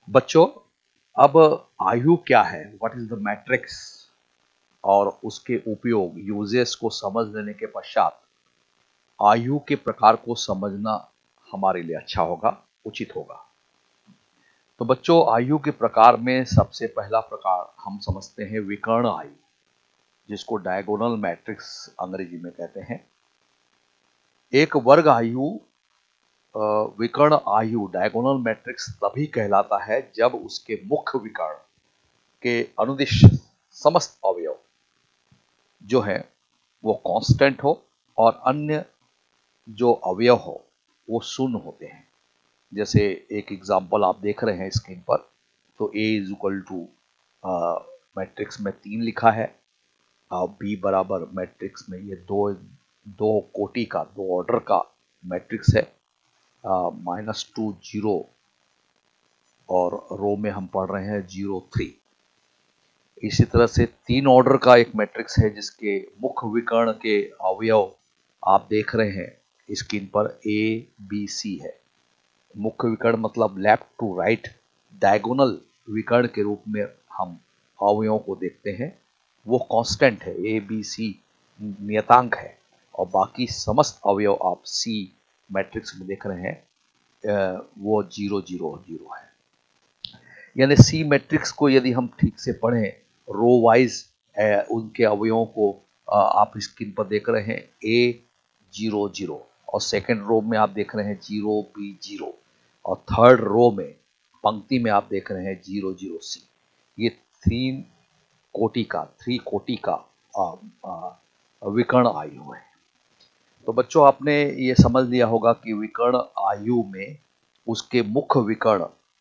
बच्चों, अब आयु क्या है, व्हाट इज द मैट्रिक्स और उसके उपयोग यूजेस को समझ लेने के पश्चात आयु के प्रकार को समझना हमारे लिए अच्छा होगा, उचित होगा। तो बच्चों, आयु के प्रकार में सबसे पहला प्रकार हम समझते हैं विकर्ण आयु, जिसको डायगोनल मैट्रिक्स अंग्रेजी में कहते हैं। एक वर्ग आयु विकर्ण आयु डायगोनल मैट्रिक्स तभी कहलाता है जब उसके मुख्य विकर्ण के अनुदिश समस्त अवयव जो है वो कांस्टेंट हो और अन्य जो अवयव हो वो शून्य होते हैं। जैसे एक एग्जांपल आप देख रहे हैं स्क्रीन पर, तो a is equal to matrix में 3 लिखा है, b बराबर मैट्रिक्स में ये दो कोटि का, दो ऑर्डर का मैट्रिक्स है, -2 0 और रो में हम पढ़ रहे हैं 0 3। इसी तरह से 3 ऑर्डर का एक मैट्रिक्स है जिसके मुख्य विकर्ण के अवयव आप देख रहे हैं स्क्रीन पर a b c है। मुख्य विकर्ण मतलब लेफ्ट टू राइट डायगोनल विकर्ण के रूप में हम अवयवों को देखते हैं। वो कांस्टेंट है, ए बी सी नियतांक है, और बाकी समस्त अवयव आप सी मैट्रिक्स में देख रहे हैं वो 0 0 0 है। यानी सी मैट्रिक्स को यदि हम ठीक से पढ़ें रो वाइज उनके अवयवों को आप स्क्रीन पर देख रहे हैं ए 0 0, और सेकेंड रो में आप देख रहे हैं 0 बी 0, और थर्ड रो में पंक्ति में आप देख रहे हैं 0 0 सी। ये थ्री कोटि का विकर्ण आयु है। तो बच्चों, आपने ये समझ लिया होगा कि विकर्ण आयु में उसके मुख्य विकर्ण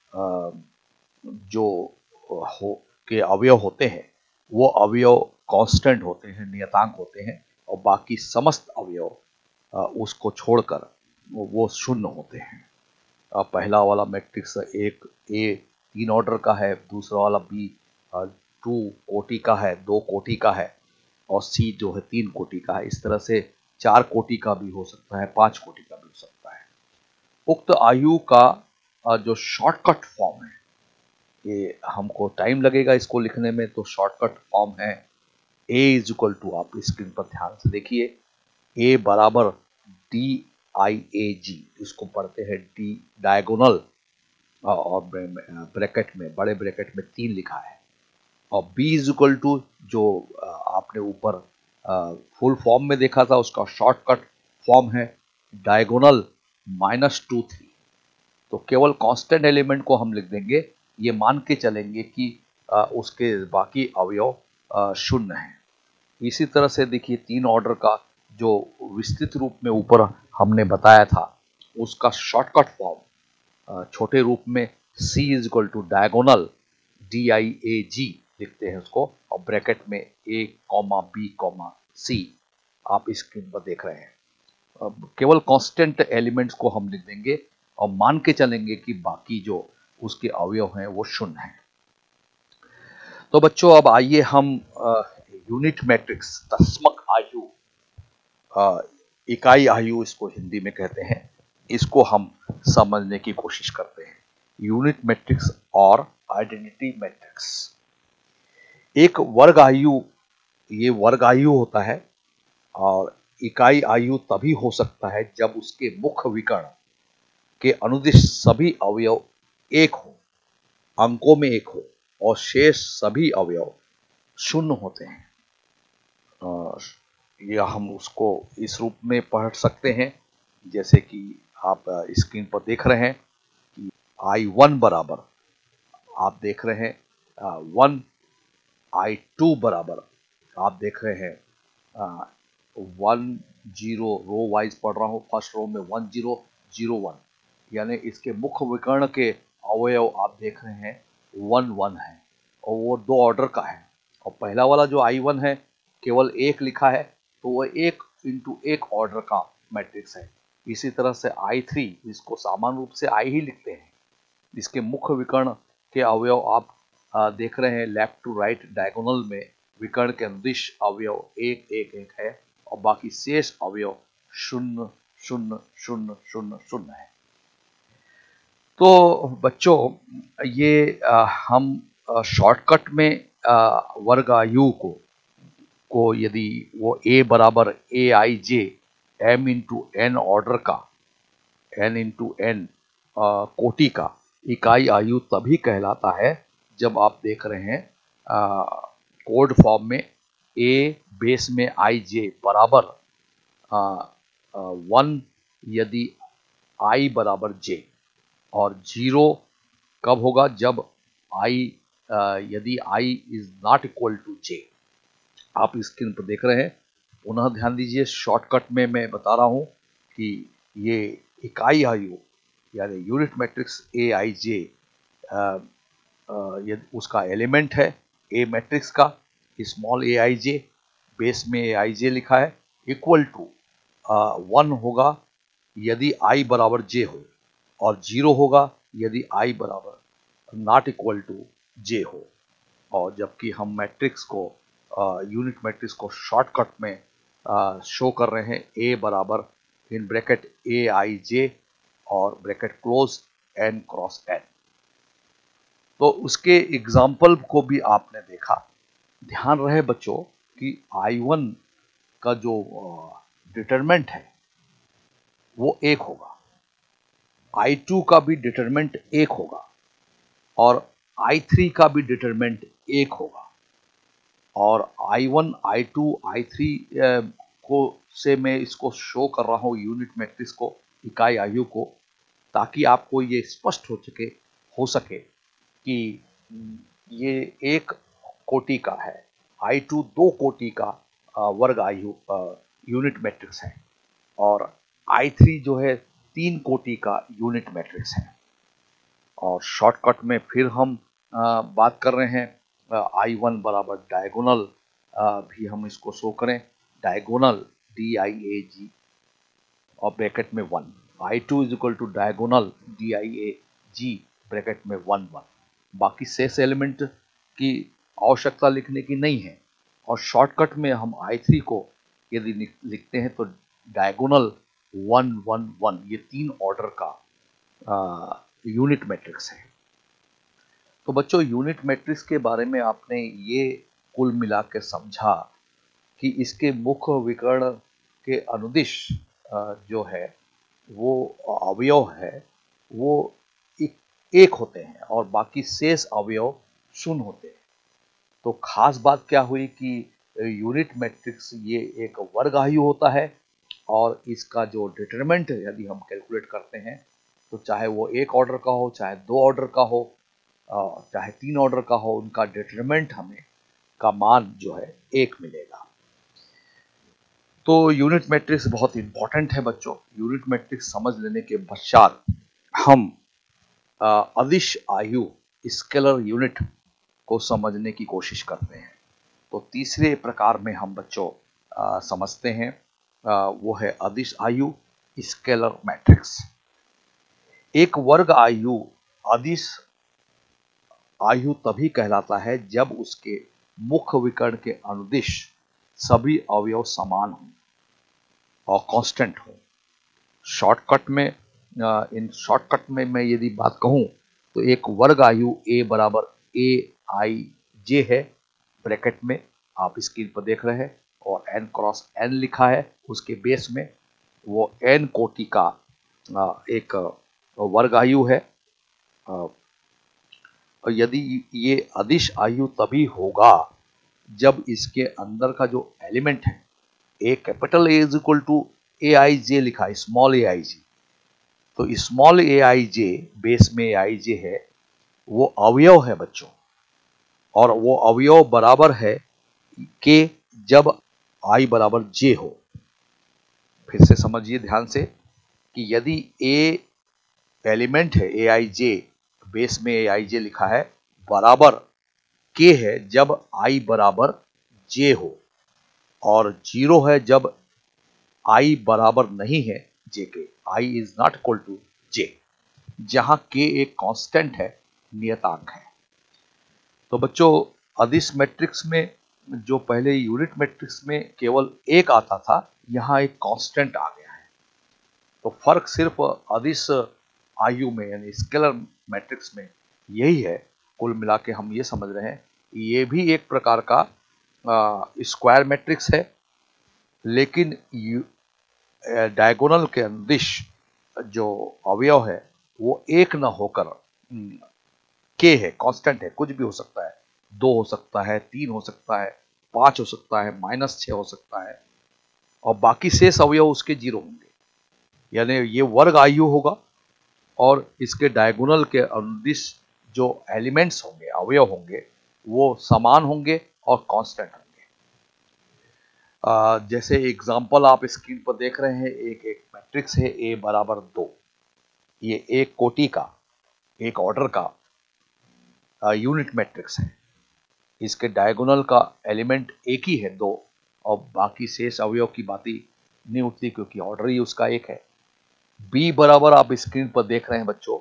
जो हो के अवयव होते हैं वो अवयव कांस्टेंट होते हैं, नियतांक होते हैं, और बाकी समस्त अवयव उसको छोड़कर वो शून्य होते हैं। पहला वाला मैट्रिक्स एक ए 3 ऑर्डर का है, दूसरा वाला बी 2 कोटि का है, 2 कोटि का है, और सी जो है 3 कोटि का है। इस तरह से 4 कोटि का भी हो सकता है, 5 कोटि का भी हो सकता है। उक्त आयु का जो शॉर्टकट फॉर्म है, ये हमको टाइम लगेगा इसको लिखने में, तो शॉर्टकट फॉर्म है a इज इक्वल टू, आप स्क्रीन पर ध्यान से देखिए, a बराबर DIAG, इसको पढ़ते हैं डी डायगोनल, और ब्रैकेट में, बड़े ब्रैकेट में 3 लिखा है, और b इज इक्वल टू जो आपने ऊपर फुल फॉर्म में देखा था उसका शॉर्टकट फॉर्म है डायगोनल -2 3। तो केवल कांस्टेंट एलिमेंट को हम लिख देंगे, ये मान के चलेंगे कि उसके बाकी अवयव शून्य हैं। इसी तरह से देखिए 3 ऑर्डर का जो विस्तृत रूप में ऊपर हमने बताया था उसका शॉर्टकट फॉर्म छोटे रूप में c is equal to diagonal DIAG लिखते हैं उसको, और ब्रैकेट में a, b, c आप स्क्रीन पर देख रहे हैं। केवल कांस्टेंट एलिमेंट्स को हम लिख देंगे और मान के चलेंगे कि बाकी जो उसके अवयव हैं वो शून्य हैं। तो बच्चों, अब आइए हम यूनिट मैट्रिक्स, तस्मक आयु, इकाई आयु इसको हिंदी में कहते हैं, इसको हम समझने की कोशिश करते हैं। यूनिट मैट्रिक्स और आइडेंटिटी मैट्रिक्स। एक वर्ग आयु, ये वर्ग आयु होता है, और इकाई आयु तभी हो सकता है जब उसके मुख्य विकर्ण के अनुदिश सभी अवयव एक हो, अंकों में एक हो, और शेष सभी अवयव शून्य होते हैं। या हम उसको इस रूप में पढ़ सकते हैं, जैसे कि आप स्क्रीन पर देख रहे हैं कि I1 बराबर, आप देख रहे हैं 1, I2 बराबर, आप देख रहे हैं 1 0, रो वाइज पढ़ रहा हूँ, फर्स्ट रो में 1 0 0 1, यानी इसके मुख्य विकर्ण के अवयव आप देख रहे हैं 1 1 है, और वो 2 ऑर्डर का है। और पहला वाला जो I1 है केवल 1 लिखा है, तो वो 1 इंटू 1 ऑर्डर का मैट्रिक्स है। इसी तरह से I3, इसको सामान्य रूप से I ही लिखते हैं, इसके मुख्य विकर्ण के अवयव आप देख रहे हैं लेफ्ट टू राइट डायगोनल में विकर्ण के अनुदिश अवयव 1 1 1 है, और बाकी शेष अवयव 0 0 0 0 0 है। तो बच्चों ये हम शॉर्टकट में वर्ग आयु को यदि वो a बराबर a i j m into n order का n इंटू एन कोटि का इकाई आयु तभी कहलाता है जब आप देख रहे हैं कोड फॉर्म में a बेस में आई जे बराबर 1 यदि i बराबर j और 0 कब होगा जब i यदि i is not equal to j। आप स्क्रीन पर देख रहे हैं, पुनः ध्यान दीजिए, शॉर्टकट में मैं बता रहा हूं कि ये इकाई आयु यानी यूनिट मैट्रिक्स ए आई जे उसका एलिमेंट है ए मैट्रिक्स का small a i j, base में ए आई जे लिखा है, इक्वल टू 1 होगा यदि i बराबर j हो और 0 होगा यदि i बराबर नॉट इक्वल टू j हो। और जबकि हम मैट्रिक्स को यूनिट मैट्रिक्स को शॉर्टकट में शो कर रहे हैं a बराबर in bracket A i j और bracket close n cross n। तो उसके एग्जाम्पल को भी आपने देखा। ध्यान रहे बच्चों कि I1 का जो डिटरमेंट है वो 1 होगा, I2 का भी डिटरमेंट 1 होगा और I3 का भी डिटरमेंट 1 होगा। और I1, I2, I3 को से मैं इसको शो कर रहा हूँ यूनिट मैट्रिक्स को, इकाई आयु को, ताकि आपको ये स्पष्ट हो सके कि ये एक कोटि का है, I2 2 कोटि का वर्ग आयु यूनिट मैट्रिक्स है और I3 जो है 3 कोटि का यूनिट मैट्रिक्स है। और शॉर्टकट में फिर हम बात कर रहे हैं I1 बराबर डायगोनल, भी हम इसको शो करें डायगोनल DIAG और ब्रैकेट में 1, I2 is equal to diagonal DIAG bracket में 1 1। बाकी शेष एलिमेंट की आवश्यकता लिखने की नहीं है। और शॉर्टकट में हम I3 को यदि लिखते हैं तो डायगोनल 1 1 1, ये 3 ऑर्डर का यूनिट मैट्रिक्स है। तो बच्चों यूनिट मैट्रिक्स के बारे में आपने ये कुल मिला के समझा कि इसके मुख्य विकर्ण के अनुदिश जो है वो अवयव है वो एक होते हैं और बाकी शेष अवयव शून्य होते हैं। तो खास बात क्या हुई कि यूनिट मैट्रिक्स ये एक वर्ग आयु होता है और इसका जो डिटरमिनेंट यदि हम कैलकुलेट करते हैं तो चाहे वो 1 ऑर्डर का हो, चाहे 2 ऑर्डर का हो, चाहे 3 ऑर्डर का हो, उनका डिटरमिनेंट हमें का मान जो है 1 मिलेगा। तो यूनिट मैट्रिक्स बहुत इंपॉर्टेंट है बच्चों। यूनिट मैट्रिक्स समझ लेने के पश्चात हम अदिश आयु स्केलर यूनिट को समझने की कोशिश करते हैं। तो तीसरे प्रकार में हम बच्चों समझते हैं वो है अदिश आयु स्केलर मैट्रिक्स। एक वर्ग आयु अदिश आयु तभी कहलाता है जब उसके मुख्य विकर्ण के अनुदिश सभी अवयव समान हों और कांस्टेंट हों। इन शॉर्टकट में मैं यदि बात कहूं तो एक वर्ग आयु a बराबर ए आई जे है, ब्रैकेट में आप स्क्रीन पर देख रहे हैं, और n क्रॉस n लिखा है, उसके बेस में वो n कोटि का एक वर्ग आयु है। और यदि ये अदिश आयु तभी होगा जब इसके अंदर का जो एलिमेंट है a capital a is equal to a i j लिखा है, स्मॉल ए आई जे। तो small a i j base में ए आई जे है, वो अवयव है बच्चों, और वो अवयव बराबर है के जब आई बराबर जे हो। फिर से समझिए ध्यान से कि यदि ए एलिमेंट है ए आई जे, बेस में ए आई जे लिखा है, बराबर के है जब आई बराबर जे हो, और 0 है जब आई बराबर नहीं है जे के, i is not equal to j, जहां के एक कांस्टेंट है, नियतांक है। तो बच्चों अदिश मैट्रिक्स में जो पहले यूनिट मैट्रिक्स में केवल 1 आता था, यहां एक कांस्टेंट आ गया है। तो फर्क सिर्फ अदिश आयु में यानी स्केलर मैट्रिक्स में यही है। कुल मिला के हम ये समझ रहे हैं ये भी एक प्रकार का स्क्वायर मैट्रिक्स है, लेकिन डायगोनल के अनुदिश जो अवयव है वो एक न होकर के है, कांस्टेंट है, कुछ भी हो सकता है, 2 हो सकता है, 3 हो सकता है, 5 हो सकता है, -6 हो सकता है, और बाकी शेष अवयव उसके 0 होंगे। यानी ये वर्ग आयु होगा और इसके डायगोनल के अनुदिश जो एलिमेंट्स होंगे, अवयव होंगे, वो समान होंगे और कांस्टेंट होंगे। जैसे एग्जांपल आप स्क्रीन पर देख रहे हैं, एक मैट्रिक्स है A बराबर 2। ये एक कोटि का, एक ऑर्डर का यूनिट मैट्रिक्स है। इसके डायगोनल का एलिमेंट एक ही है 2, और बाकी शेष अवयव की बात ही नहीं उठती क्योंकि ऑर्डर ही उसका एक है। B बराबर आप स्क्रीन पर देख रहे हैं बच्चों,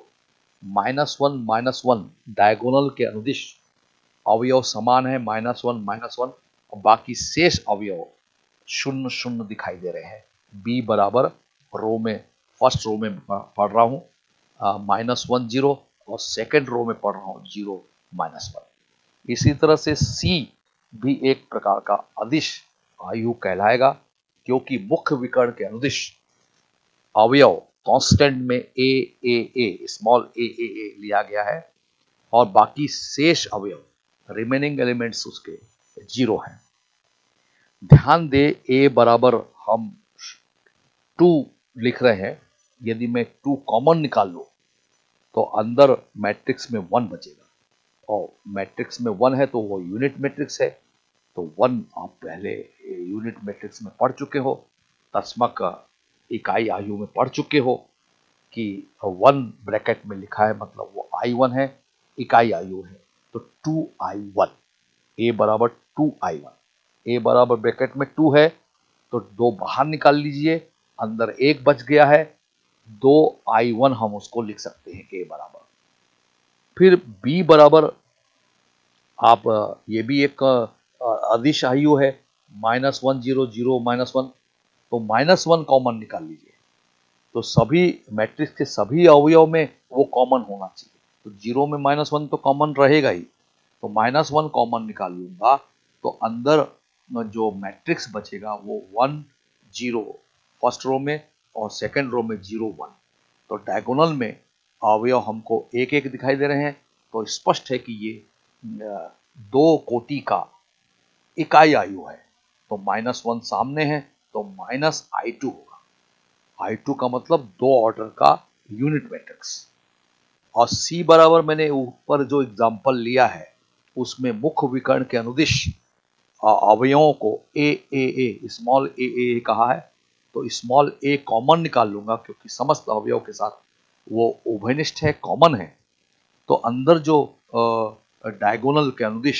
-1 -1 डायगोनल के अनुदिश अवयव समान है, -1 -1, और बाकी शेष अवयव 0 0 दिखाई दे रहे हैं। B बराबर रो में, फर्स्ट रो में पढ़ रहा हूँ -1 0, और सेकेंड रो में पढ़ रहा हूँ 0 -1। इसी तरह से C भी एक प्रकार का अदिश आयु कहलाएगा, क्योंकि मुख्य विकर्ण के अनुदिश अवयव कांस्टेंट में स्मॉल a लिया गया है, और बाकी शेष अवयव रिमेनिंग एलिमेंट्स उसके 0 हैं। ध्यान दे A बराबर हम 2 लिख रहे हैं। यदि मैं 2 कॉमन निकाल लूं तो अंदर मैट्रिक्स में 1 बचेगा, और मैट्रिक्स में 1 है तो वो यूनिट मैट्रिक्स है। तो 1 आप पहले यूनिट मैट्रिक्स में पढ़ चुके हो, दशमक इकाई आयु में पढ़ चुके हो कि 1 ब्रैकेट में लिखा है मतलब वो I1 है, इकाई आयु है, तो 2I1, A बराबर 2I1। A बराबर ब्रैकेट में 2 है तो 2 बाहर निकाल लीजिए, अंदर 1 बच गया है, 2I1 हम उसको लिख सकते हैं A बराबर। फिर B बराबर आप ये भी एक अदिश आयु है, -1 0 0 -1, तो -1 कॉमन निकाल लीजिए, तो सभी मैट्रिक्स के सभी अवयव में वो कॉमन होना चाहिए। तो 0 में -1 तो कॉमन रहेगा ही, तो -1 कॉमन निकाल लूंगा तो अंदर जो मैट्रिक्स बचेगा वो 1 0 फर्स्ट रो में, और सेकंड रो में 0 1। तो डायगोनल में अवयव हमको एक एक दिखाई दे रहे हैं, तो स्पष्ट है कि ये 2 कोटि का इकाई आयु है। तो -1 सामने है तो -I2 होगा। I2 का मतलब 2 ऑर्डर का यूनिट मैट्रिक्स। और C बराबर मैंने ऊपर जो एग्जांपल लिया है उसमें मुख्य विकर्ण के अनुदिश अवयवों को स्मॉल a कहा है, तो स्मॉल a कॉमन निकाल लूंगा क्योंकि समस्त अवयव के साथ वो उभयनिष्ठ है, कॉमन है। तो अंदर जो डायगोनल के अनुदिश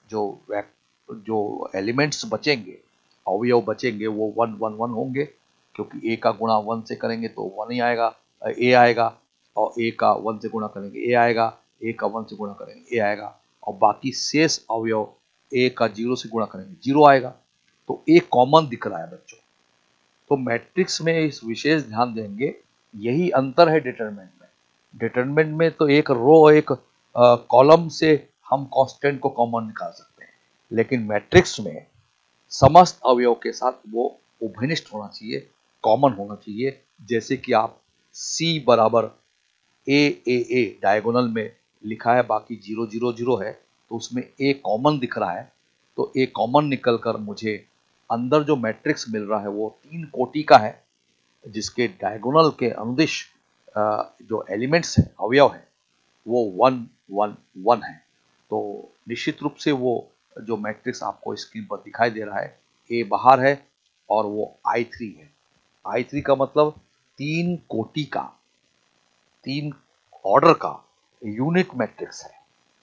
जो एलिमेंट्स बचेंगे, अवयव बचेंगे, वो 1 1 1 होंगे, क्योंकि a का गुणा 1 से करेंगे तो 1 ही आएगा, a आएगा, और a का 1 से गुणा करेंगे a आएगा, a का 1 से गुणा करेंगे a आएगा, और बाकी शेष अवयव a का 0 से गुणा करेंगे 0 आएगा। तो a कॉमन दिख रहा है बच्चों। तो मैट्रिक्स में इस विशेष ध्यान देंगे, यही अंतर है डिटरमिनेंट में। डिटरमिनेंट में तो एक रो एक कॉलम से हम कांस्टेंट को कॉमन निकाल सकते हैं, लेकिन मैट्रिक्स में समस्त अवयव के साथ वो उभयनिष्ठ होना चाहिए, कॉमन होना चाहिए। जैसे कि आप C बराबर A डायगोनल में लिखा है, बाकी 0 0 0 है, तो उसमें A कॉमन दिख रहा है, तो A कॉमन निकल कर मुझे अंदर जो मैट्रिक्स मिल रहा है वो 3 कोटि का है, जिसके डायगोनल के अनुदिश जो एलिमेंट्स हैं, अवयव हैं, वो 1 1 1 है। तो निश्चित रूप से वो जो मैट्रिक्स आपको स्क्रीन पर दिखाई दे रहा है, A बाहर है और वो I3 है। I3 का मतलब 3 कोटि का, 3 ऑर्डर का यूनिट मैट्रिक्स है।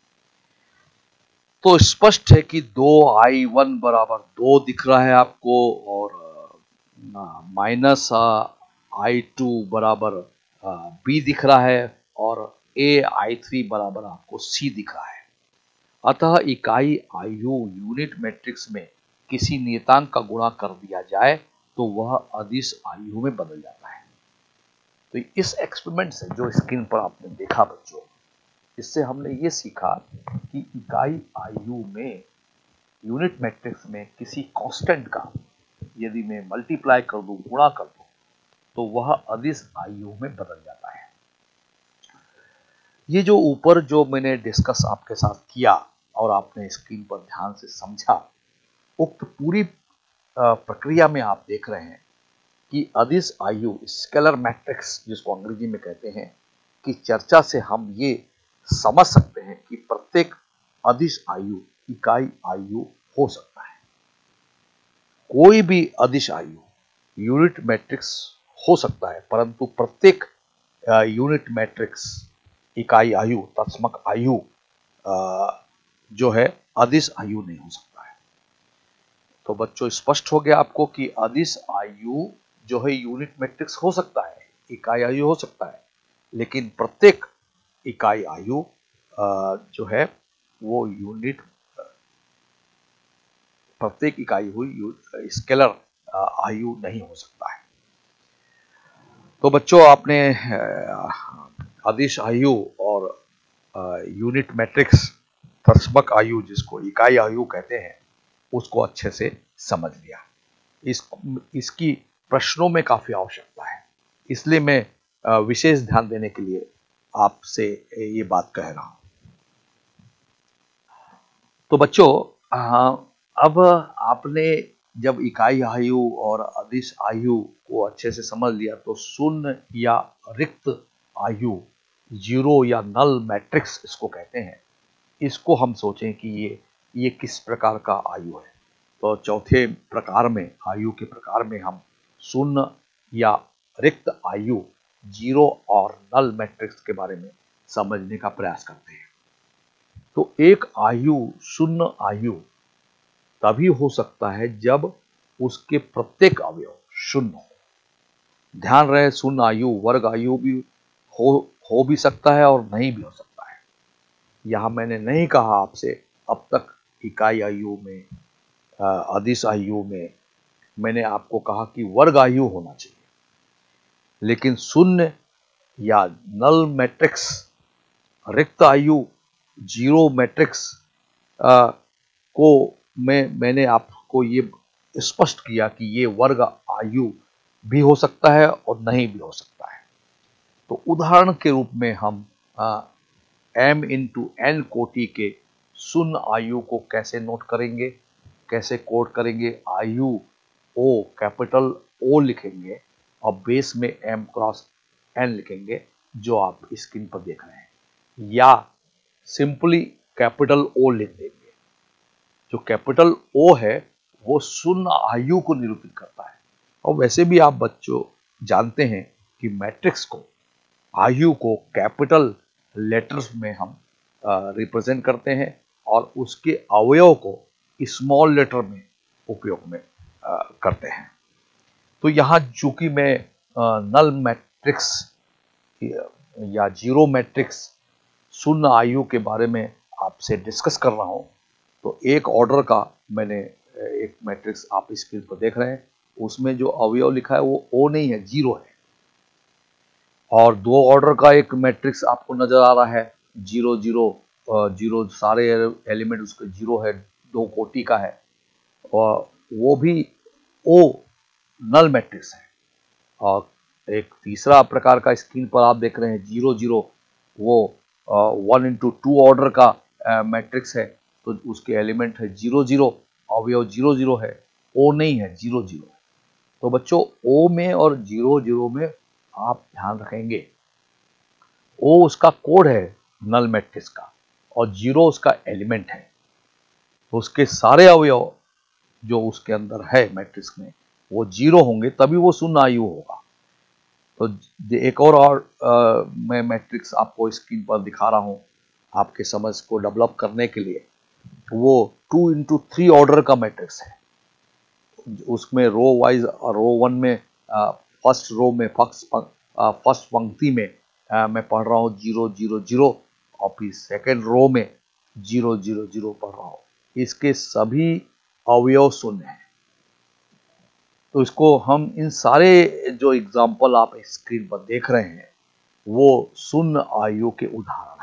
तो स्पष्ट है कि 2I1 बराबर 2 दिख रहा है आपको, और -I2 बराबर B दिख रहा है, और I3 बराबर आपको C दिख रहा है। अतः इकाई आयु यूनिट मैट्रिक्स में किसी नियतांक का गुणा कर दिया जाए तो वह अदिश आयु में बदल जाता है। तो इस एक्सपेरिमेंट से जो स्क्रीन पर आपने देखा बच्चों, इससे हमने ये सीखा कि इकाई आयु में यूनिट मैट्रिक्स में किसी कांस्टेंट का यदि मैं मल्टीप्लाई कर दूं, गुणा कर दूं, तो वह अदिश आयु में बदल जाता है। ये जो ऊपर जो मैंने डिस्कस आपके साथ किया और आपने स्क्रीन पर ध्यान से समझा, उक्त पूरी प्रक्रिया में आप देख रहे हैं कि अदिश आयु स्केलर मैट्रिक्स जिसको अंग्रेजी में कहते हैं की चर्चा से हम ये समझ सकते हैं कि प्रत्येक अदिश आयु इकाई आयु हो सकता है। कोई भी अदिश आयु यूनिट मैट्रिक्स हो सकता है, परंतु प्रत्येक यूनिट मैट्रिक्स इकाई आयु तत्समक आयु जो है अदिश आयु नहीं हो सकता है। तो बच्चों स्पष्ट हो गया आपको कि अदिश आयु जो है यूनिट मैट्रिक्स हो सकता है, इकाई आयु हो सकता है, लेकिन प्रत्येक इकाई आयु जो है वो यूनिट, प्रत्येक इकाई हुई स्केलर आयु नहीं हो सकता है। तो बच्चों आपने अदिश आयु और यूनिट मैट्रिक्स तत्समक आयु जिसको इकाई आयु कहते हैं उसको अच्छे से समझ लिया। इसकी प्रश्नों में काफी आवश्यकता है, इसलिए मैं विशेष ध्यान देने के लिए आपसे ये बात कह रहा हूं। तो बच्चों अब आपने जब इकाई आयु और अदिश आयु को अच्छे से समझ लिया, तो शून्य या रिक्त आयु, जीरो या नल मैट्रिक्स इसको कहते हैं, इसको हम सोचें कि ये किस प्रकार का आयु है। तो चौथे प्रकार में, आयु के प्रकार में, हम शून्य या रिक्त आयु, जीरो और नल मैट्रिक्स के बारे में समझने का प्रयास करते हैं। तो एक आयु शून्य आयु तभी हो सकता है जब उसके प्रत्येक अवयव शून्य हो। ध्यान रहे, शून्य आयु वर्ग आयु भी हो भी सकता है और नहीं भी हो सकता है। यहां मैंने नहीं कहा आपसे अब तक इकाई आयु में, अदिश आयु में मैंने आपको कहा कि वर्ग आयु होना चाहिए, लेकिन शून्य या नल मैट्रिक्स, रिक्त आयु, जीरो मैट्रिक्स को मैंने आपको ये स्पष्ट किया कि ये वर्ग आयु भी हो सकता है और नहीं भी हो सकता है। तो उदाहरण के रूप में हम m इंटू n कोटि के शून्य आयु को कैसे नोट करेंगे, कैसे कोड करेंगे। आयु ओ, कैपिटल ओ लिखेंगे और बेस में m क्रॉस n लिखेंगे, जो आप स्क्रीन पर देख रहे हैं, या सिंपली कैपिटल ओ लिख देंगे। जो कैपिटल ओ है वो शून्य आयु को निरूपित करता है। और वैसे भी आप बच्चों जानते हैं कि मैट्रिक्स को, आयु को कैपिटल लेटर्स में हम रिप्रेजेंट करते हैं और उसके अवयव को स्मॉल लेटर में उपयोग में करते हैं। तो यहाँ चूंकि मैं नल मैट्रिक्स या जीरो मैट्रिक्स, शून्य आयु के बारे में आपसे डिस्कस कर रहा हूं, तो एक ऑर्डर का मैंने एक मैट्रिक्स आप स्क्रीन पर देख रहे हैं, उसमें जो अवयव लिखा है वो ओ नहीं है, जीरो है। और दो ऑर्डर का एक मैट्रिक्स आपको नजर आ रहा है, जीरो जीरो जीरो, सारे एलिमेंट उसके जीरो है, दो कोटि का है, और वो भी ओ नल मैट्रिक्स है। और एक तीसरा प्रकार का स्क्रीन पर आप देख रहे हैं, जीरो जीरो, वो 1 इंटू 2 ऑर्डर का मैट्रिक्स है, तो उसके एलिमेंट है जीरो जीरो, अवयव जीरो जीरो है, ओ नहीं है, जीरो जीरो है। तो बच्चों ओ में और जीरो जीरो में आप ध्यान रखेंगे, ओ उसका कोड है नल मैट्रिक्स का और जीरो उसका एलिमेंट है। तो उसके सारे अवयव जो उसके अंदर है मैट्रिक्स में वो जीरो होंगे, तभी वो शून्य आयु होगा। तो एक और मैं मैट्रिक्स आपको स्क्रीन पर दिखा रहा हूं आपके समझ को डेवलप करने के लिए। वो 2 इंटू 3 ऑर्डर का मैट्रिक्स है, उसमें रो वाइज, रो 1 में फर्स्ट रो में, फर्स्ट पंक्ति में मैं पढ़ रहा हूँ जीरो जीरो जीरो, और फिर सेकेंड रो में जीरो जीरो जीरो पढ़ रहा हूँ। इसके सभी अवयव शून्य हैं। तो इसको हम इन सारे जो एग्जाम्पल आप स्क्रीन पर देख रहे हैं वो शून्य आयु के उदाहरण हैं।